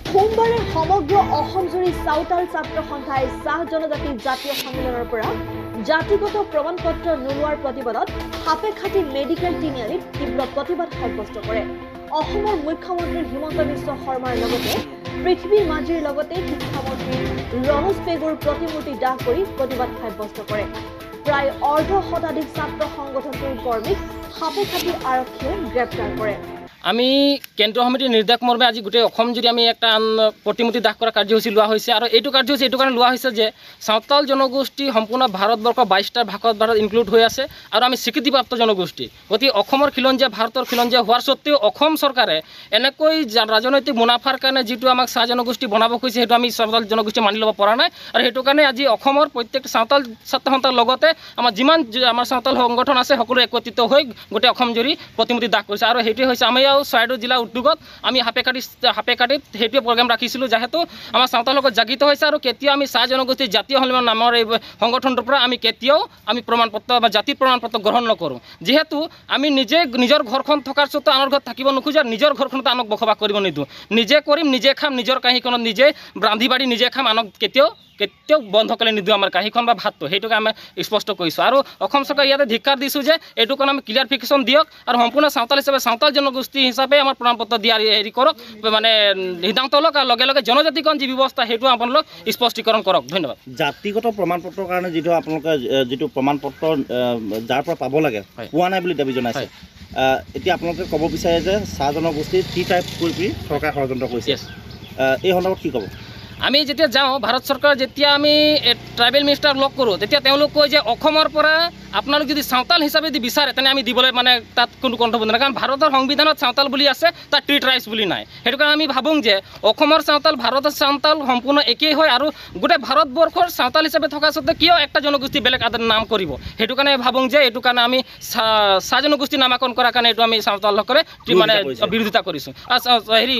সোমবাৰে সমগ্ৰ অসমজুৰি চাওতাল ছাত্ৰ সন্থাই চাহ জনজাতি জাতীয় সন্মিলনৰ পৰা জাতিগত প্ৰমাণপত্ৰ নোলোৱাৰ প্ৰতিবাদত সাপেখাতি মেডিকেল তিনিআলিত তীব্ৰ প্ৰতিবাদ সাব্যস্ত কৰে। অসমৰ মুখ্যমন্ত্ৰী হিমন্ত বিশ্ব শৰ্মাৰ লগতে পৃথিৱীৰ মাজীৰ লগতে শিক্ষামন্ত্ৰী ৰমেশ পেগুৰ প্ৰতিমূৰ্তি দাহ কৰি প্ৰতিবাদ সাব্যস্ত কৰে। প্ৰায় অৰ্ধ শতাধিক ছাত্ৰ সংগঠনটোৰ কৰ্মীক সাপেখাতি আৰক্ষীয়ে গ্ৰেপ্তাৰ কৰে। আমি কেন্দ্ৰীয় সমিতিৰ নিৰ্দেশ মৰ্মে আজি গোটেই অসম জুৰি আমি একটা প্ৰতিমূৰ্তি দাহ কৰা কাৰ্যসূচী লোৱা হৈছে আৰু এইটো কাৰ্যসূচী এইটো কাৰণে লোৱা হৈছে যে সাঁওতাল জনগোষ্ঠী সম্পূৰ্ণ ভাৰতবৰ্ষৰ 22টা ভাগত ইনক্লুড হৈ আছে আৰু আমি স্বীকৃতিপ্ৰাপ্ত জনগোষ্ঠী। গতিকে অসমৰ খিলঞ্জীয়া ভাৰতৰ খিলঞ্জীয়া হোৱাৰ স্বত্তেও অসম চৰকাৰে এনেকৈ ৰাজনৈতিক মুনাফাৰ কাৰণে যিটো আমাক চাহ জনগোষ্ঠী বনাব খুজিছে সেইটো আমি সাঁওতাল জনগোষ্ঠী মানি ল'ব পৰা নাই আৰু সেইটো কাৰণে আজি অসমৰ প্ৰত্যেকটা সাঁওতাল ছাত্ৰ সন্থাৰ লগতে আমাৰ যিমান আমাৰ সাঁওতাল সংগঠন আছে সকলো একত্ৰিত হৈ গোটেই অসম জুৰি প্ৰতিমূৰ্তি দাহ কৰিছে আৰু সেইটোৱে হৈছে আমি চৰাইদেউ জিলা উদ্যোগত আমি সাপেখাতিত সেইটোৱে প্ৰগ্ৰাম ৰাখিছিলোঁ যিহেতু আমাৰ সাঁওতাল লগত জাগৃত হৈছে আৰু কেতিয়াও আমি চাহ জনগোষ্ঠীৰ জাতীয় সন্মিলন নামৰ এই সংগঠনটোৰ পৰা আমি কেতিয়াও আমি প্ৰমাণপত্ৰ বা জাতিৰ প্ৰমাণপত্ৰ গ্ৰহণ নকৰোঁ। যিহেতু আমি নিজৰ ঘৰখন থকাৰ স্বত্তেও আনৰ ঘৰত থাকিব নোখোজে আৰু নিজৰ ঘৰখনত আনক বসবাস কৰিব নিদিওঁ। নিজে কৰিম, নিজে খাম, নিজৰ কাঁহীখনত নিজে ৰান্ধি বাঢ়ি নিজে খাম, আনক কেতিয়াও বন্ধ কৰি নিদিওঁ আমাৰ কাঁহীখন বা ভাতটো। সেইটোকে আমি স্পষ্ট কৰিছোঁ আৰু অসম চৰকাৰে ইয়াতে ধিক্কাৰ দিছোঁ যে এইটো কাৰণে আমি ক্লিয়াৰিফিকেশ্যন দিয়ক আৰু সম্পূৰ্ণ সাঁওতাল হিচাপে সাঁওতাল জনগোষ্ঠী হিচাপে আমাৰ প্ৰমাণপত্ৰ দিয়াৰ হেৰি কৰক, মানে সিদ্ধান্ত লওক আৰু লগে লগে জনজাতিকৰণ যি ব্যৱস্থা সেইটো আপোনালোক স্পষ্টীকৰণ কৰক। ধন্যবাদ। জাতিগত প্ৰমাণপত্ৰৰ কাৰণে যিটো আপোনালোকে যিটো প্ৰমাণপত্ৰ যাৰ পৰা পাব লাগে পোৱা নাই বুলি দাবী জনাইছে, এতিয়া আপোনালোকে ক'ব বিচাৰে যে চাহ জনগোষ্ঠীৰ টি টাইপ কৰি চৰকাৰে ষড়যন্ত্ৰ কৰিছে, এই সন্দৰ্ভত কি ক'ব? আমি যেতিয়া যাওঁ ভাৰত চৰকাৰ যেতিয়া আমি ট্ৰাইবেল মিনিষ্টাৰক লগ কৰোঁ তেতিয়া তেওঁলোক কয় যে অসমৰ পৰা আপোনালোক যদি চাওতাল হিচাপে যদি বিচাৰে তেনে আমি দিবলৈ মানে তাত কোনো কণ্ঠবোধ নাই, কাৰণ ভাৰতৰ সংবিধানত চাওতাল বুলি আছে, তাত ট্ৰি ট্ৰাইবছ বুলি নাই। সেইটো কাৰণে আমি ভাবোঁ যে অসমৰ চাওতাল ভাৰতৰ চাওতাল সম্পূৰ্ণ একেই হয় আৰু গোটেই ভাৰতবৰ্ষৰ চাওতাল হিচাপে থকা স্বত্তে কিয় একটা জনগোষ্ঠী বেলেগ নাম কৰিব। সেইটো কাৰণে ভাবোঁ যে এইটো কাৰণে আমি চাহ জনগোষ্ঠী নামাকৰণ কৰাৰ কাৰণে এইটো আমি চাওতালসকলে মানে বিৰোধিতা কৰিছোঁ। হেৰি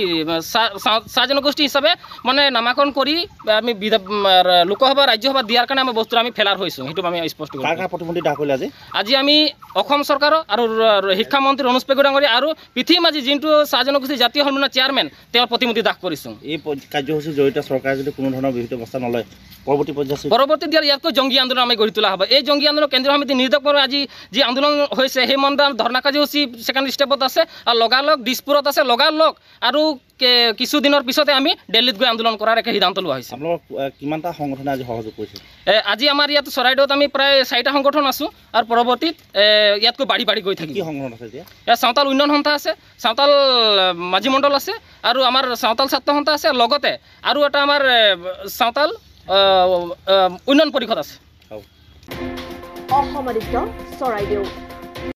চাহ জনগোষ্ঠী হিচাপে মানে নামাকৰণ কৰি আমি লোকসভা ৰাজ্যসভা দিয়াৰ কাৰণে আমি বস্তুটো আমি ফেলাৰ হৈছোঁ। সেইটো আমি স্পষ্ট কৰিছোঁ। আজি আমি অসম চৰকাৰৰ আৰু শিক্ষামন্ত্ৰী ৰমেশ পেগু ডাঙৰীয়া আৰু পৃথিৱীৰ মাজী যোনটো চাহ জনগোষ্ঠী জাতীয় সন্মিলনৰ চেয়াৰমেন তেওঁৰ প্ৰতিমূৰ্তি দাহ কৰিছোঁ। এই কাৰ্যসূচীৰ জৰিয়তে চৰকাৰে যদি কোনো ধৰণৰ বিহিত ব্যৱস্থা নলয় পৰৱৰ্তী দিয়াৰ ইয়াতকৈ জংগী আন্দোলন আমি গঢ়ি তোলা হ'ব। এই জংগী আন্দোলন কেন্দ্ৰীয় সমিতি নিৰ্দেশ মৰ্মে আজি যি আন্দোলন হৈছে সেই মণ্ডল ধৰ্ণা কাৰ্যসূচী ছেকেণ্ড ষ্টেপত আছে আৰু লগালগ দিছপুৰত আছে লগালগ আৰু কিছুদিনৰ পিছতে আমি দিল্লীত গৈ আন্দোলন কৰাৰ এক সিদ্ধান্ত লোৱা হৈছে। কিমানটা সংগঠনে আজি সহযোগ কৰিছে? আজি আমাৰ ইয়াত চৰাইদেউত আমি প্ৰায় 4টা সংগঠন আছোঁ আৰু পৰৱৰ্তীত ইয়াতকৈ বাঢ়ি গৈ থাকিম। কি সংগঠন আছে এতিয়া? চাওতাল উন্নয়ন সন্থা আছে, চাওতাল মাঝি মণ্ডল আছে আৰু আমাৰ চাওতাল ছাত্ৰ সন্থা আছে, লগতে আৰু এটা আমাৰ চাওতাল উন্নয়ন পৰিষদ আছে। অসম আদিত্য, চৰাইদেউ।